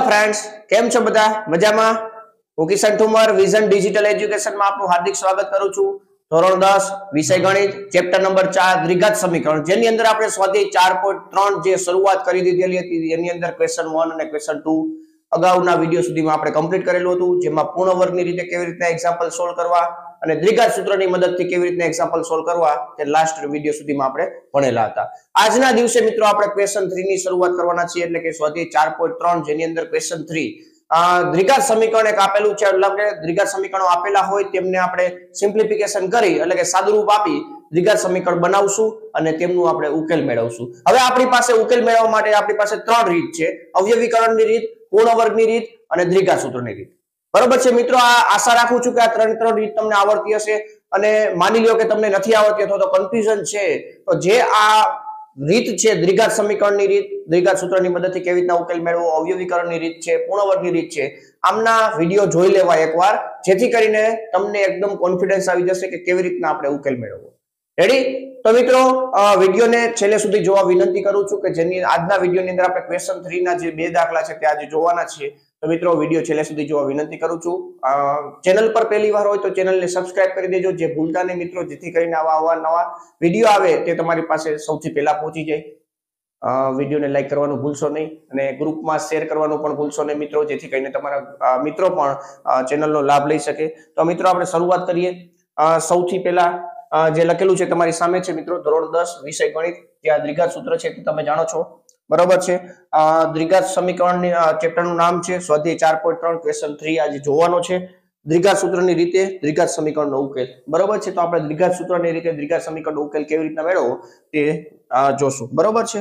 Friends, केम छो बधा मजामां? હું કિશન ઠુમર વિઝન ડિજિટલ એજ્યુકેશનમાં આપનું હાર્દિક સ્વાગત કરું છું। ધોરણ 10 વિષય ગણિત ચેપ્ટર નંબર 4 દ્વિઘાત સમીકરણ જેની અંદર આપણે સ્વાધ્યાય 4.3 જે શરૂઆત કરી દીધેલી હતી એની અંદર ક્વેશ્ચન 1 અને ક્વેશ્ચન 2 અગાઉના વિડિયો સુધીમાં આપણે કમ્પ્લીટ કરેલું હતું, જેમાં પૂર્ણ વર્ગની રીતે કેવી રીતના એક્ઝામ્પલ સોલ્વ કરવા અને દ્વિઘાત સૂત્રની મદદથી કેવી રીતના એક્ઝામ્પલ સોલ્વ કરવા તે લાસ્ટ વિડિયો સુધીમાં આપણે ભણેલા હતા। આજના દિવસે મિત્રો આપણે ક્વેશ્ચન 3 ની શરૂઆત કરવાના છીએ, એટલે કે સ્વાધ્યાય 4.3 જેની અંદર ક્વેશ્ચન 3 દ્વિઘાત સમીકરણ એક આપેલું છે, એટલે કે દ્વિઘાત સમીકરણો આપેલા હોય તેમને આપણે સિમ્પ્લિફિકેશન કરી એટલે કે સાદુરૂપ આપી દ્વિઘાત સમીકરણ બનાવશું અને તેમનું આપણે ઉકેલ મેળવશું। હવે આપણી પાસે ઉકેલ મેળવવા માટે આપણી પાસે ત્રણ રીત છે, અવયવીકરણની રીત, પૂર્ણ વર્ગની રીત અને દ્વિઘાત સૂત્રની રીત। બરોબર છે મિત્રો, આ આશા રાખું છું કે આ ત્રણ રીત તમને આવડતી હશે, અને માની લ્યો કે તમને નથી આવડતી અથવા તો કન્ફ્યુઝન છે તો જે આ રીત છે દ્વિઘાત સમીકરણની રીત, દ્વિઘાત સૂત્રની મદદથી કેવી રીતના ઉકેલ મેળવવો, અવયવીકરણની રીત છે, પૂર્ણ વર્ગની રીત છે, આમના વિડિયો જોઈ લેવા એકવાર, જેથી કરીને તમને એકદમ કોન્ફિડન્સ આવી જશે કે કેવી રીતના આપણે ઉકેલ મેળવવો। રેડી? તો મિત્રો વિડિયોને છેલ્લે સુધી જોવા વિનંતી કરું છું કે જેની આજના વિડિયોની અંદર આપણે ક્વેશ્ચન 3 ના જે બે દાખલા છે તે આજે જોવાના છે। તો મિત્રો વિડિયો છેલ્લે સુધી જોવા વિનંતી કરું છું। ચેનલ પર પહેલી વાર હોય તો ચેનલને સબસ્ક્રાઇબ કરી દેજો, જે ભૂલતા નહીં મિત્રો, જેથી કરીને આવા નવા વિડિયો આવે તે તમારી પાસે સૌથી પહેલા પહોંચી જાય। વિડિયોને લાઈક કરવાનું ભૂલશો નહીં અને ગ્રુપમાં શેર કરવાનું પણ ભૂલશો નહીં મિત્રો, જેથી કરીને તમારા મિત્રો પણ ચેનલનો લાભ લઈ શકે। તો મિત્રો આપણે શરૂઆત કરીએ। સૌથી પહેલા જે લખેલું છે તમારી સામે છે મિત્રો, ધોરણ 10 વિષય ગણિત, જે આ દ્વિઘાત સૂત્ર છે તે તમે જાણો છો, બરોબર છે। દ્વિઘાત સમીકરણની ચેપ્ટરનું નામ છે સ્વાધ્યાય 4.3 ક્વેશ્ચન 3 આજે જોવાનો છે, દ્વિઘાત સૂત્રની રીતે દ્વિઘાત સમીકરણનો ઉકેલ। બરોબર છે, તો આપણે દ્વિઘાત સૂત્રની રીતે દ્વિઘાત સમીકરણનો ઉકેલ કેવી રીતના મેળવવો તે જોશું। બરોબર છે,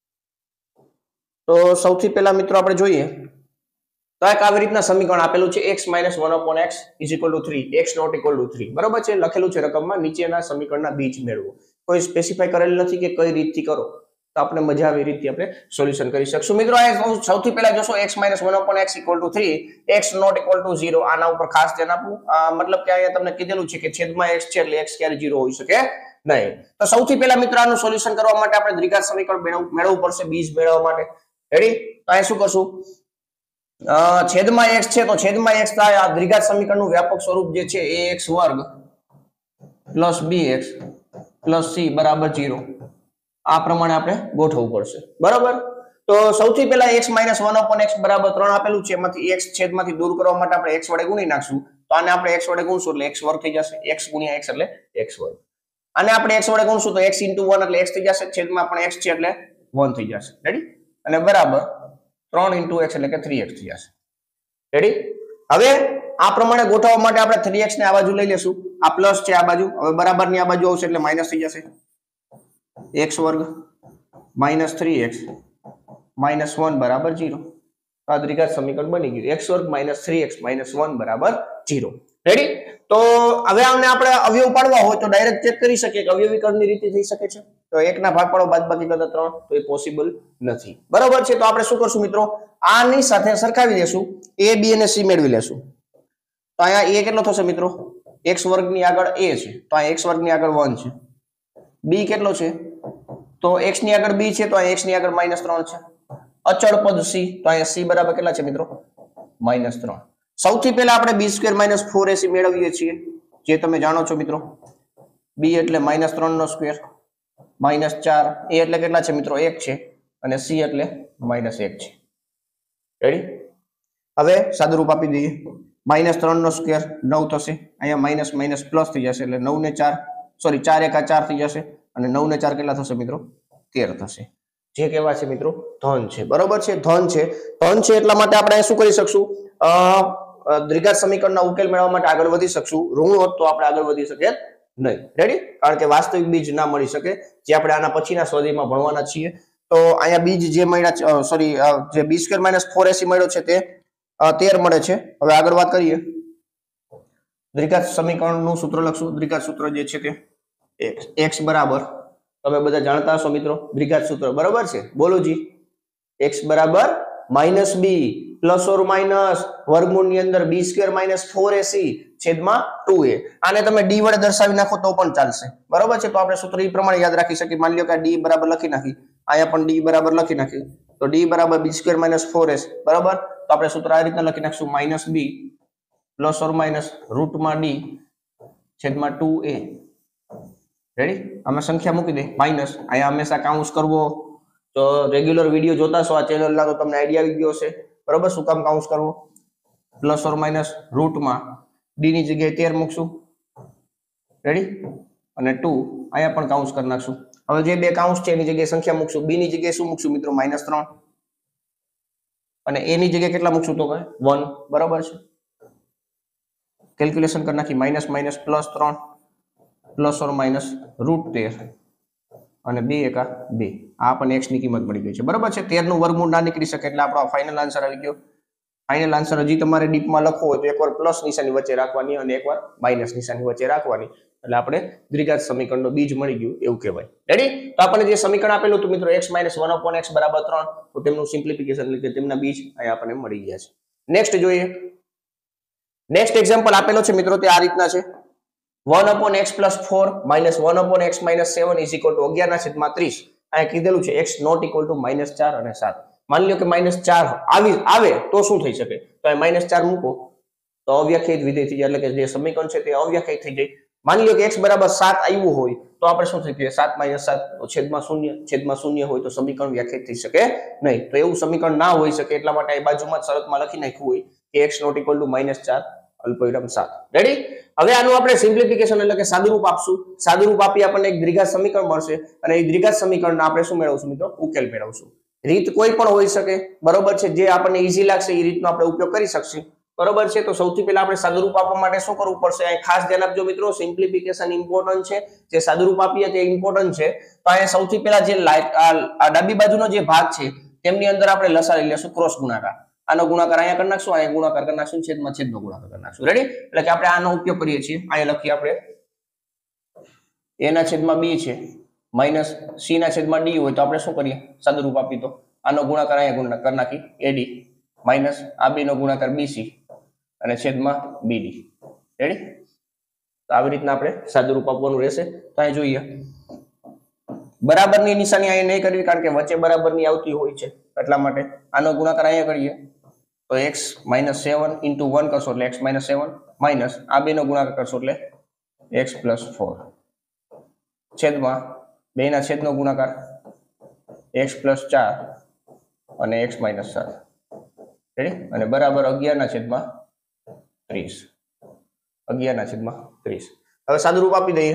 તો સૌથી પહેલા મિત્રો આપણે જોઈએ તો એક આવી રીતના સમીકરણ આપેલું છે x - 1/x = 3, x ≠ 3। બરોબર છે, લખેલું છે રકમમાં, નીચેના સમીકરણના બીજ મેળવો। કોઈ સ્પેસિફાઈ કરેલ નથી કે કઈ રીતથી કરો, તો આપણે મજા આવે એ રીતે આપણે સોલ્યુશન કરી શકશું। મિત્રો સૌથી પહેલા જોશો x - 1/x = 3, x ≠ 0, આના ઉપર ખાસ ધ્યાન આપવું। મતલબ કે અહીંયા તમને કીધેલું છે કે છેદમાં x છે એટલે x ક્યારે 0 હોઈ શકે નહીં। તો સૌથી પહેલા મિત્રો આનું સોલ્યુશન કરવા માટે આપણે દ્વિઘાત સમીકરણ મેળવવું પડશે, બીજ મેળવવા માટે। રેડી? તો અહીં શું કરશું, છેદમાં x છે તો છેદમાં x થાય, આ દ્વિઘાત સમીકરણનું વ્યાપક સ્વરૂપ જે છે ax વર્ગ પ્લસ bx પ્લસ c બરાબર 0, આ પ્રમાણે આપણે ગોઠવવું પડશે। બરાબર? તો સૌથી પહેલા x - 1/x બરાબર 3 આપેલું છે, એમાંથી x છેદમાંથી દૂર કરવા માટે આપણે x વડે ગુણી નાખશું। તો આને આપણે x વડે ગુણશું એટલે x વર્ગ થઈ જશે, x ગુણ્યા x એટલે x વર્ગ। આને આપણે x વડે ગુણશું તો x * 1 એટલે x થઈ જશે, છેદમાં પણ x છે એટલે 1 થઈ જશે। રેડી? અને બરાબર 3 * x એટલે કે 3x થઈ જશે। રેડી? હવે આ પ્રમાણે ગોઠવવા માટે આપણે 3x ને આ બાજુ લઈ લેશું, આ પ્લસ છે આ બાજુ, હવે બરાબરની આ બાજુ આવશે એટલે માઈનસ થઈ જશે, x વર્ગ - 3x - 1 બરાબર 0। આ દ્વિઘાત સમીકરણ બની ગયું, x વર્ગ - 3x - 1 બરાબર 0। રેડી? તો હવે આને આપણે અવયવ પાડવા હોય તો ડાયરેક્ટ ચેક કરી શકીએ કે અવયવીકરણની રીતે થઈ શકે છે, તો 1 ના ભાગ પાડો બાદબાકી કરતા 3 તો એ પોસિબલ નથી। બરાબર છે, તો આપણે શું કરશું મિત્રો, આની સાથે સરખાવી દેશું, a b અને c મેળવી લેશું। તો અહીંયા a કેટલો થશે મિત્રો, x વર્ગની આગળ a છે તો આ x વર્ગની આગળ 1 છે, b કેટલો છે તો x ની આગળ b છે તો આ x ની આગળ -3 છે, અચળ પદ c તો અહીંયા c બરાબર કેટલા છે મિત્રો, -3। સૌથી પહેલા આપણે b² - 4ac મેળવીએ છીએ, જે તમે જાણો છો મિત્રો, b એટલે -3 નો સ્ક્વેર -4, a એટલે કેટલા છે મિત્રો 1 છે, અને c એટલે -1 છે। રેડી? હવે સાદુરૂપ આપી દઈએ, -3 નો સ્ક્વેર 9 થશે, અહીંયા માઈનસ માઈનસ પ્લસ થઈ જશે એટલે 9 ને 4 સોરી 4 * 1 = 4 થઈ જશે, અને 9 ને 4 કેટલા થશે મિત્રો 13 થશે, જે કેવા છે મિત્રો ધન છે। બરોબર છે, ધન છે એટલા માટે આપણે શું કરી શકશું, દ્વિઘાત સમીકરણના ઉકેલ મેળવવા માટે આગળ વધી શકશું, ઋણ હોત તો આપણે આગળ વધી શકીએ નહીં। રેડી? કારણ કે વાસ્તવિક બીજ ના મળી શકે, જે આપણે આના પછીના સ્વાધ્યાયમાં ભણવાના છીએ। તો અહીંયા બીજ જે મળ્યા સોરી જે b² - 4ac મળ્યો છે તે 13 મળે છે। હવે આગળ વાત કરીએ, દ્વિઘાત સમીકરણનું સૂત્ર લખશું। દ્વિઘાત સૂત્ર જે છે તે x બરાબર, તમે બધા જાણતા હશો મિત્રો દ્વિઘાત સૂત્ર, બરોબર છે, બોલો જી, x બરાબર -b પ્લસ ઓર માઇનસ વર્ગમૂળની અંદર b² - 4ac છેદમાં 2a, આને તમે d વડે દર્શાવી નાખો તો પણ ચાલશે। બરોબર છે, તો આપણે સૂત્ર એ પ્રમાણે યાદ રાખી શકીએ। માની લો કે d બરાબર લખી નાખી, અહીંયા પણ d બરાબર લખી નાખી, તો d બરાબર b² - 4s બરાબર. તો આપણે સૂત્ર આ રીતના લખી નાખશું -b પ્લસ ઓર માઇનસ રૂટમાં d છેદમાં 2a. રેડી? આમાં સંખ્યા મૂકી દે માઇનસ. અહીંયા હંમેશા કાઉન્સ કરવો. તો રેગ્યુલર વિડીયો જોતા છો આ ચેનલના તો તમને આઈડિયા આવી ગયો હશે બરાબર શું કામ કાઉન્સ કરવો. પ્લસ ઓર માઇનસ રૂટમાં d ની જગ્યાએ 13 મૂકશું. રેડી? અને 2 અહીંયા પણ કાઉન્સ કરી નાખશું. હવે જે બે કાઉન્સ છે એની જગ્યાએ સંખ્યા મૂકશું. b ની જગ્યાએ શું મૂકશું મિત્રો -3 અને a ની જગ્યાએ કેટલા મૂકશું તો ભાઈ 1 બરાબર છે. કેલ્ક્યુલેશન કરી નાખી -3 પ્લસ ઓર માઇનસ √13 અને 2 એકા 2. આ પણ x ની કિંમત મળી ગઈ છે બરાબર છે. 13 નું વર્ગમૂળ ના નીકળી શકે એટલે આપણો ફાઇનલ આન્સર આવી ગયો. ફાઇનલ આન્સર હજી તમારે ડીપમાં લખવો હોય તો એકવાર પ્લસ નિશાની વચ્ચે રાખવાની અને એકવાર માઇનસ નિશાની વચ્ચે રાખવાની એટલે આપણે દ્વિઘાત સમીકરણનો બીજ મળી ગયું એવું કહેવાય. રેડી? તો આપણને જે સમીકરણ આપેલું હતું મિત્રો x - 1/x બરાબર 3 તો તેમનું સિમ્પ્લિફિકેશન એટલે કે તેમના બીજ અહીંયા આપણને મળી ગયા છે. નેક્સ્ટ જોઈએ. નેક્સ્ટ એક્ઝામ્પલ આપેલો છે મિત્રો તે આ રીતના છે 1/x + 4 - 1/x - 7 = 11/30. અહીંયા કીધેલું છે x not equal to -4 અને 7. માની લો કે -4 આવે તો શું થઈ શકે? તો અહીં -4 મૂકો તો અવ્યાખ્યાયિત વિધેય થઈ જાય એટલે કે જે સમીકરણ છે તે અવ્યાખ્યાયિત થઈ જાય. માની લો કે x બરાબર 7 આવ્યું હોય તો આપણે શું થઈ જાય 7 - 7 તો છેદમાં 0 હોય તો સમીકરણ વ્યાખ્યાયિત થઈ શકે નહીં. તો એવું સમીકરણ ના હોઈ શકે એટલા માટે આ બાજુમાં શરતમાં લખી નાખ્યું હોય કે x not equal to -4 અલ્પવિરામ 7. રેડી? હવે આનું આપણે સિમ્પ્લિફિકેશન એટલે કે સાદુરૂપ આપશું. સાદુરૂપ આપી આપણને એક દ્વિઘાત સમીકરણ મળશે અને એ દ્વિઘાત સમીકરણના આપણે શું મેળવશું મિત્રો ઉકેલ મેળવશું. રીત કોઈ પણ હોઈ શકે બરોબર છે. જે આપણને ઈઝી લાગશે એ રીતનો આપણે ઉપયોગ કરી શકશું બરોબર છે. તો સૌથી પહેલા આપણે સાદુરૂપ આપવા માટે શું કરવું પડશે અહીં ખાસ ધ્યાન આપજો મિત્રો. સિમ્પ્લિફિકેશન ઇમ્પોર્ટન્ટ છે. જે સાદુરૂપ આપીએ તે ઇમ્પોર્ટન્ટ છે. તો અહીંયા સૌથી પહેલા જે ડાબી બાજુનો જે ભાગ છે તેમની અંદર આપણે લસા લઈ લેશું ક્રોસ ગુણાકાર. આનો ગુણાકાર અહીંયા કરી નાખશું અહીંયા ગુણાકાર કરી નાખશું છેદનો ગુણાકાર કરી નાખશું. રેડી? એટલે કે આપણે આનો ઉપયોગ કરીએ છીએ. અહીંયા લખીએ આપણે a/b છે માઇનસ c/d હોય તો આપણે શું કરીએ સાદુરૂપ આપી તો આનો ગુણાકાર અહીંયા ગુણાકાર કરી નાખી ad માઇનસ આ b નો ગુણાકાર bc અને છેદમાં bd. રેડી? તો આવી રીતના આપણે સાદુરૂપ આપવાનું રહેશે. તો અહીં જોઈએ બરાબરની નિશાની અહીંયા નહીં કરવી કારણ કે વચ્ચે બરાબરની આવતી હોય છે એટલા માટે આનો ગુણાકાર અહીંયા કરીએ તો x - 7 * 1 કરશો એટલે x - 7 માઇનસ આ બે નો ગુણાકાર કરશો એટલે x + 4 છેદમાં 2 ના છેદનો ગુણાકાર x + 4 અને x - 7. રેડી? અને બરાબર 11/30. 11/30. હવે સાદુરૂપ આપી દઈએ.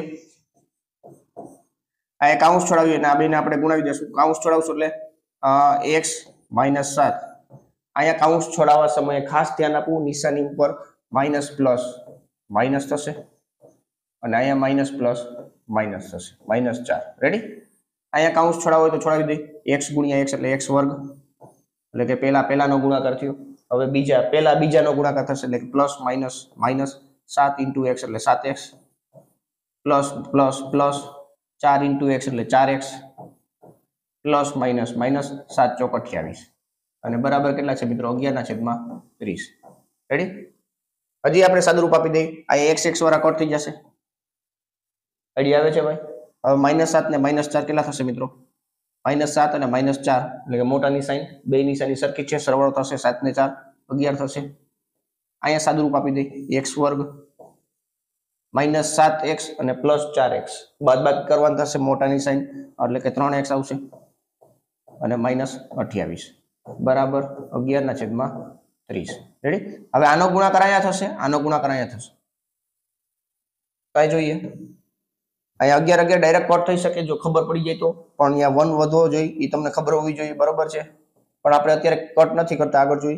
આ કાઉન્સ છોડાવીએ અને આ બેને આપણે ગુણાવી દેશું. કાઉન્સ છોડાવશું એટલે x - 7. અહીંયા કાઉન્સ છોડાવવા સમયે ખાસ ધ્યાન આપવું નિશાની ઉપર માઇનસ પ્લસ માઇનસ થશે અને અહીંયા માઇનસ પ્લસ માઇનસ થશે -4. રેડી? અહીંયા કાઉન્સ છોડાવો હોય તો છોડાવી દઈએ. x × x એટલે x વર્ગ એટલે કે પહેલાનો ગુણાકાર થયો. હવે બીજાનો ગુણાકાર થશે એટલે પ્લસ માઇનસ માઇનસ 7 × x એટલે 7x plus plus plus 4 × x એટલે 4x પ્લસ માઇનસ માઇનસ 7 × 28 અને બરાબર કેટલા છે મિત્રો 11/30. રેડી? હજી આપણે સાદુરૂપ આપી દઈએ. આ x વાળા કટ થઈ જશે. આઈડિયા આવે છે ભાઈ? હવે -7 ને -4 કેટલા થશે મિત્રો? -7 અને -4 એટલે કે મોટાની સાઈન બે નિશાની સરખી છે સરવાળો થશે 7 ને 4 11 થશે. અહીંયા સાદુરૂપ આપી દઈએ x વર્ગ -7x અને +4x બાદબાકી કરવાનું થશે મોટાની સાઈન એટલે કે 3x આવશે અને -28 બરાબર 11/30. રેડી? હવે આનો ગુણાકાર અહીંયા થશે આનો ગુણાકાર અહીંયા થશે. કઈ જોઈએ અહીંયા 11 ડાયરેક્ટ કટ થઈ શકે જો ખબર પડી જાય તો પણ અહીંયા 1 વધવો જોઈએ એ તમને ખબર હોવી જોઈએ બરોબર છે પણ આપણે અત્યારે કટ નથી કરતા આગળ જોઈએ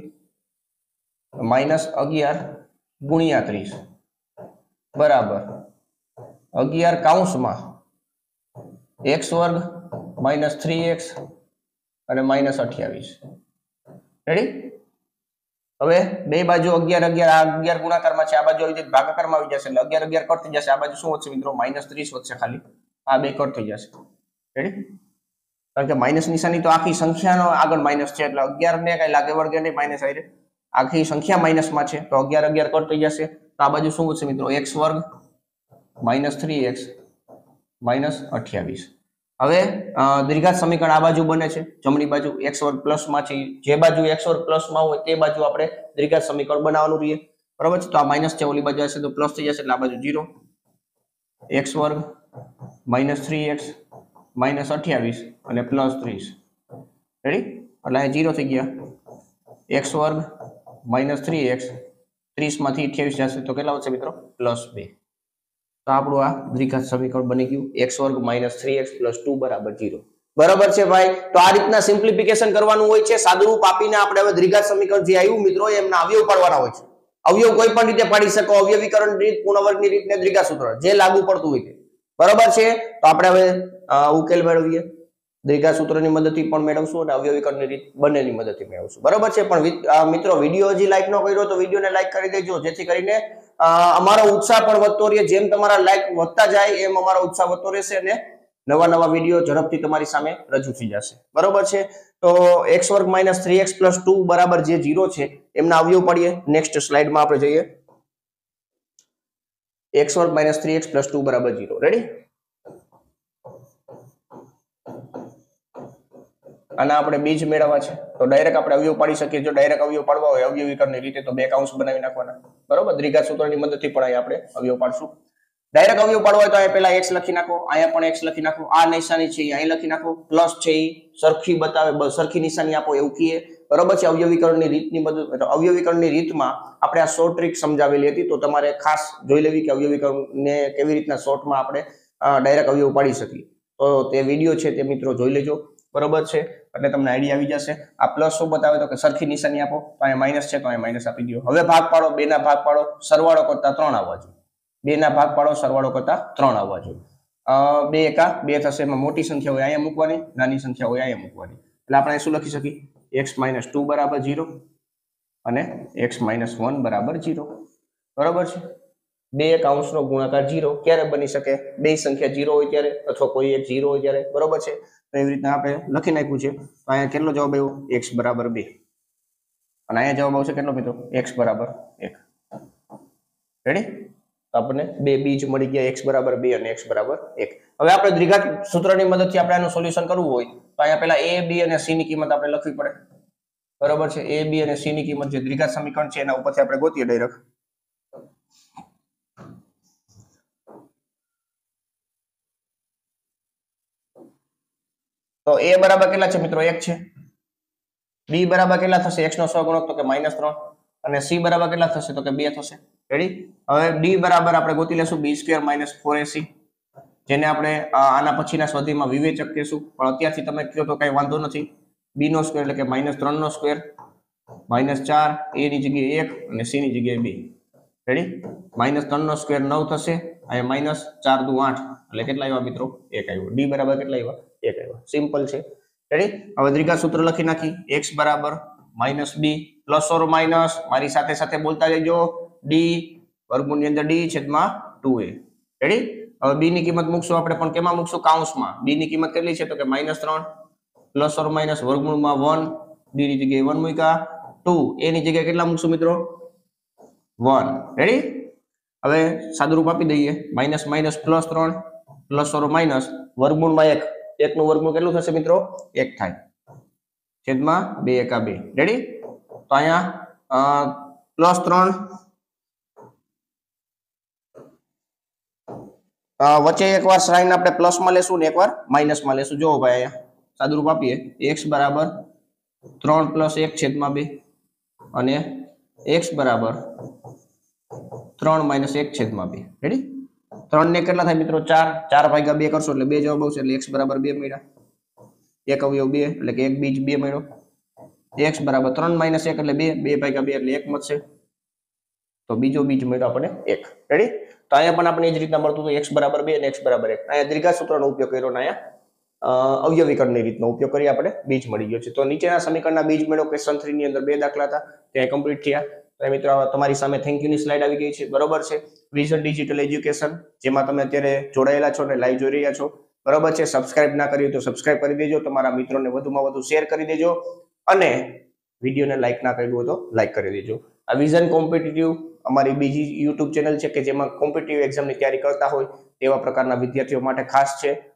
-11 × 30 બરાબર 11 કૌંસમાં x વર્ગ -3x અને -28. રેડી? હવે બે બાજુ 11 11 આ 11 ગુણાકારમાં છે આ બાજુ આવી જાય ભાગાકારમાં આવી જશે એટલે 11 11 કટ થઈ જશે. આ બાજુ શું વધશે મિત્રો -30 વધશે ખાલી આ બે કટ થઈ જશે. રેડી? કારણ કે માઇનસ નિશાની તો આખી સંખ્યાનો આગળ માઇનસ છે એટલે 11 ને કઈ લાગે વળગે નહીં માઇનસ આવી આખી સંખ્યા માઇનસમાં છે તો 11 11 કટ થઈ જશે તો આ બાજુ શું વધશે મિત્રો x વર્ગ -3x -28 હવે દ્વિઘાત સમીકરણ આ બાજુ બને છે, જમણી બાજુ x વર્ગ પ્લસ માં છે, જે બાજુ x વર્ગ પ્લસ માં હોય તે બાજુ આપણે દ્વિઘાત સમીકરણ બનાવવાનું રહીએ, બરાબર છે. તો આ માઈનસ છે, ઓલી બાજુ હશે તો પ્લસ થઈ જશે, એટલે આ બાજુ 0, x વર્ગ માઈનસ 3x માઈનસ 28 અને પ્લસ 30, રેડી. એટલે આ 0 થઈ ગયા, x વર્ગ માઈનસ 3x 30 માંથી 28 જશે તો કેટલા વધશે મિત્રો? પ્લસ 2. તો આપણું આ દ્વિઘાત સમીકરણ બની ગયું, x વર્ગ માઈનસ 3x પ્લસ 2 બરાબર 0. બરાબર છે ભાઈ. તો આ રીતના સિમ્પ્લિફિકેશન કરવાનું હોય છે. સાદુરૂપ આપીને આપણે હવે દ્વિઘાત સમીકરણ જે આવ્યું મિત્રો એમના અવયવ પાડવાના હોય છે. અવયવ કોઈ પણ રીતે પાડી શકો, અવયવીકરણ રીત, પૂર્ણવર્ગની રીત ને દ્વિઘાત સૂત્ર જે લાગુ પડતું હોય તે. બરાબર છે. તો આપણે હવે ઉકેલ મેળવીએ. દ્વિઘાત સૂત્રની મદદથી પણ મેળવશું અને અવયવીકરણની રીત બંનેની મદદથી મેળવશું. બરાબર છે. પણ મિત્રો વિડીયો હજી લાઈક ન કર્યો તો વિડીયોને લાઈક કરી દેજો, જેથી કરીને અમારો ઉત્સાહ પણ વધતો રહે. જેમ તમારા લાઈક વધતા જાય એમ અમારો ઉત્સાહ વધતો રહેશે અને નવા નવા વિડીયો ઝડપથી તમારી સામે રજૂ થઈ જશે. બરોબર છે. તો x વર્ગ માઈનસ 3x પ્લસ 2 બરાબર જે 0 છે એમના અવયવ પાડીએ. નેક્સ્ટ સ્લાઇડમાં આપણે જઈએ. x વર્ગ માઈનસ 3x પ્લસ 2 બરાબર 0. રેડી. આના આપણે બીજ મેળવવા છે તો ડાયરેક્ટ આપણે અવયવ પાડી શકીએ. જો ડાયરેક્ટ અવયવ પાડવા હોય અવયવીકરણની રીતે તો બે કૌંસ બનાવી નાખવાના. બરોબર. દ્વિઘાત સૂત્રની મદદથી પણ અહીં આપણે અવયવ પાડશું. ડાયરેક્ટ અવયવ પાડવા હોય તો અહીંયા પહેલા x લખી નાખો, અહીંયા પણ x લખી નાખો, આ નિશાની છે અહીં લખી નાખો, પ્લસ છે એ સરખી બતાવે, સરખી નિશાની આપો એવું કહીએ. બરોબર છે. અવયવીકરણની રીતની મદદ, અવયવીકરણની રીતમાં આપણે આ શોર્ટ ટ્રીક સમજાવેલી હતી, તો તમારે ખાસ જોઈ લેવી કે અવયવીકરણને કેવી રીતના શોર્ટમાં આપણે ડાયરેક્ટ અવયવ પાડી શકીએ. તો તે વિડીયો છે તે મિત્રો જોઈ લેજો. બરોબર છે. એટલે તમને આઈડિયા આવી જશે. આ પ્લસ શું બતાવે તો કે સરખી નિશાની આપો, તો અહીંયા માઇનસ છે તો અહીંયા માઇનસ આપી દો. હવે ભાગ પાડો, 2 ના ભાગ પાડો, સરવાળો કરતા 3 આવવા જોઈએ. 2 ના ભાગ પાડો, સરવાળો કરતા 3 આવવા જોઈએ. 2 એકા 2 થશે. એમાં મોટી સંખ્યા હોય અહીંયા મૂકવાની, નાની સંખ્યા હોય અહીંયા મૂકવાની. એટલે આપણે શું લખી શકીએ? x માઇનસ 2 બરાબર 0 અને x માઇનસ 1 બરાબર 0. બરોબર છે. બે કૌંસનો ગુણાકાર 0 ક્યારે બની શકે? બે સંખ્યા 0 હોય ત્યારે અથવા કોઈ એક 0 હોય ત્યારે. બરોબર છે. તો એવી રીતના આપણે લખી નાખ્યું છે. તો અહીંયા કેટલો જવાબ આવ્યો? x બરાબર 2 અને અહીંયા જવાબ આવશે કેટલો મિત્રો? x બરાબર 1. રેડી. તો આપણને બે બીજ મળી ગયા, x બરાબર 2 અને x બરાબર 1. હવે આપણે દ્વિઘાત સૂત્રની મદદથી આપણે આનું સોલ્યુશન કરવું હોય તો અહીંયા પહેલા a, b અને c ની કિંમત આપણે લખવી પડે. બરાબર છે. a, b અને c ની કિંમત જે દ્વિઘાત સમીકરણ છે એના ઉપરથી આપણે ગોતીએ ડાયરેક્ટ. તો a બરાબર કેટલા છે મિત્રો? 1 છે. b બરાબર કેટલા થશે? x નો સહગુણક તો કે -3 અને c બરાબર કેટલા થશે તો કે 2 થશે. રેડી. હવે d બરાબર આપણે ગોતી લેશું b² - 4ac, જેને આપણે આના પછીના સ્વાધ્યાયમાં વિવેચક કહેશું, પણ અત્યારથી તમે કહો તો કઈ વાંધો નથી. b નો સ્ક્વેર એટલે કે -3 નો સ્ક્વેર, -4, a ની જગ્યાએ 1 અને c ની જગ્યાએ 2. રેડી. -3 નો સ્ક્વેર 9 થશે, અહીંયા -4 દુ 8 એટલે કેટલા આવ્યા મિત્રો? 1 આવ્યો. d બરાબર કેટલા આવ્યા? 1 આવ્યા. સિમ્પલ છે. રેડી. હવે દ્વિઘાત સૂત્ર લખી નાખી. x બરાબર -b પ્લસ ઓર માઇનસ, મારી સાથે સાથે બોલતા જજો, d વર્ગમૂળની અંદર d છેદમાં 2a. રેડી. હવે b ની કિંમત મૂકશું આપણે, પણ કેમાં મૂકશું? કાઉન્સમાં. b ની કિંમત કેટલી છે તો કે -3 પ્લસ ઓર માઇનસ વર્ગમૂળમાં 1, d ની જગ્યાએ 1 મૂક્યા, 2 a ની જગ્યાએ કેટલા મૂકશું મિત્રો? 1. રેડી. હવે સાદુરૂપ આપી દઈએ. Minus minus plus 3 plus or minus વર્ગમૂળમાં 1, 1 નું વર્ગમૂળ કેટલું થશે મિત્રો? 1 થાય, છેદમાં 2 એકા 2. રેડી. તો અહીંયા +3 વચ્ચે એકવાર સાઈન આપણે પ્લસમાં લેશું ને એકવાર માઇનસમાં લેશું. જો ભાઈ અહીંયા સાદુરૂપ આપીએ. x બરાબર 3 + 1 છેદમાં 2 અને x બરાબર 3 - 1 છેદમાં 2. રેડી. 3 ને કેટલા થાય મિત્રો? 4. 4 ભાગ્યા 2 કરશો એટલે 2 જવાબ આવશે, એટલે x બરાબર 2 મળ્યા. એક અવયવ 2 એટલે કે એક બીજ 2 મળ્યો. x બરાબર 3 - 1 એટલે 2, 2 ભાગ્યા 2 એટલે 1 મળશે. તો બીજો બીજ મળ્યો આપણે 1. રેડી. તો અહીંયા પણ આપણે એ જ રીતના મળતું હતું, x બરાબર 2 અને x બરાબર 1. અહીંયા દ્વિઘાત સૂત્રનો ઉપયોગ કર્યો અને અહીંયા અવયવીકરણની રીતનો ઉપયોગ કરી આપણે બીજ મળી ગયો છે. તો નીચેના સમીકરણના બીજ મેળવો. ક્વેશ્ચન 3 ની અંદર 2 દાખલા હતા, ત્યાં કમ્પ્લીટ થયા. તો મિત્રો તમારી સામે થેન્ક યુ ની સ્લાઇડ આવી ગઈ છે. બરોબર છે. વિઝન ડિજિટલ એજ્યુકેશન, જેમાં તમે અત્યારે જોડાયેલા છો અને લાઈવ જોઈ રહ્યા છો. બરોબર છે. સબસ્ક્રાઇબ ના કરી તો સબસ્ક્રાઇબ કરી દેજો, તમારા મિત્રોને વધુમાં વધુ શેર કરી દેજો અને વિડીયોને લાઈક ના કર્યું હોય તો લાઈક કરી દેજો. આ વિઝન કોમ્પિટિટિવ અમારી બીજી યુટ્યુબ ચેનલ છે કે જેમાં કોમ્પિટિટિવ એક્ઝામની તૈયારી કરતા હોય તેવા પ્રકારના વિદ્યાર્થીઓ માટે ખાસ છે.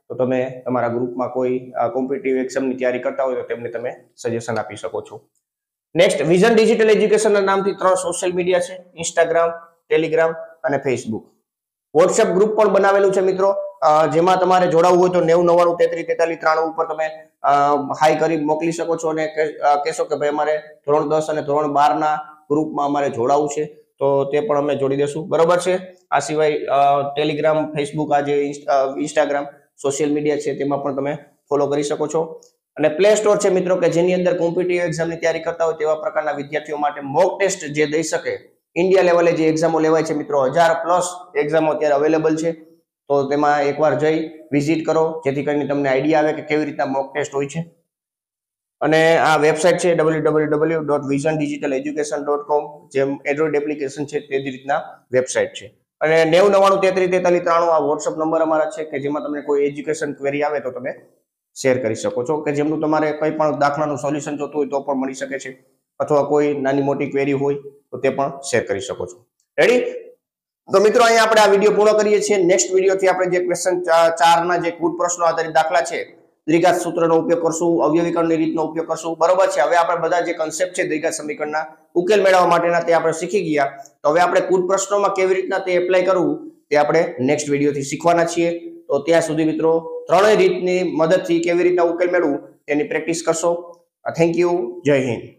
તો તમે તમારા ગ્રુપમાં કોઈ કોમ્પિટિટિવ એક્ઝામની તૈયારી કરતા હોય તો તેમને તમે સજેશન આપી શકો છો. નેક્સ્ટ, વિઝન ડિજિટલ એજ્યુકેશનના નામથી 3 સોશિયલ મીડિયા છે: ઇન્સ્ટાગ્રામ, ટેલિગ્રામ અને ફેસબુક. વોટ્સએપ ગ્રુપ પણ બનાવેલું છે મિત્રો, જેમાં તમારે જોડાવવું હોય તો 9099334393 ઉપર તમે હાઈ કરી મોકલી શકો છો અને કહેશો કે ભાઈ અમારે ધોરણ 10 અને ધોરણ 12 ના ગ્રુપમાં અમારે જોડાવું છે, તો તે પણ અમે જોડી દેશું. બરોબર છે. આ સિવાય ટેલિગ્રામ, ફેસબુક, આ જે ઇન્સ્ટાગ્રામ સોશિયલ મીડિયા છે તેમાં પણ તમે ફોલો કરી શકો છો. અને પ્લે સ્ટોર છે મિત્રો કે જેની અંદર કોમ્પિટિટિવ એક્ઝામની તૈયારી કરતા હોય તેવા પ્રકારના વિદ્યાર્થીઓ માટે મોક ટેસ્ટ જે દઈ શકે, ઇન્ડિયા લેવલે જે એક્ઝામો લેવાય છે મિત્રો, 1000+ એક્ઝામો અત્યારે અવેલેબલ છે. તો તેમાં એકવાર જઈ વિઝિટ કરો, જેથી કરીને તમને આઈડિયા આવે કે કેવી રીતના મોક ટેસ્ટ હોય છે. અને આ વેબસાઇટ છે www.visiondigitaleducation.com, જેમ એન્ડ્રોઇડ એપ્લિકેશન છે તે જ રીતના વેબસાઇટ છે. અને 9099334393 આ વોટ્સઅપ નંબર અમારા છે કે જેમાં તમને કોઈ એજ્યુકેશન ક્વેરી આવે તો તમે શેર કરી શકો છો, કે જેમનું તમારે કંઈ પણ દાખલાનું સોલ્યુશન જોતું હોય તો પણ મળી શકે છે, અથવા કોઈ નાની મોટી ક્વેરી હોય તો તે પણ શેર કરી શકો છો. રેડી? તો મિત્રો અહીંયા આપણે આ વિડીયો પૂર્ણ કરીએ છીએ. નેક્સ્ટ વિડીયોથી આપણે જે ક્વેશ્ચન 4 ના જે કુલ પ્રશ્નો આધારિત દાખલા છે, દ્વિઘાત સૂત્રનો ઉપયોગ કરશું, અવયવીકરણની રીતનો ઉપયોગ કરશું. બરોબર છે. હવે આપણે બધા જે કન્સેપ્ટ છે દ્વિઘાત સમીકરણના ઉકેલ મેળવવા માટેના તે આપણે શીખી ગયા. તો હવે આપણે કુલ પ્રશ્નોમાં કેવી રીતના તે એપ્લાય કરવું તે આપણે નેક્સ્ટ વિડીયોથી શીખવાના છીએ. તો ત્યાં સુધી મિત્રો ત્રણેય રીતની મદદથી કેવી રીતના ઉકેલ મેળવવું તેની પ્રેક્ટિસ કરશો. Thank you. જય હિન્દ.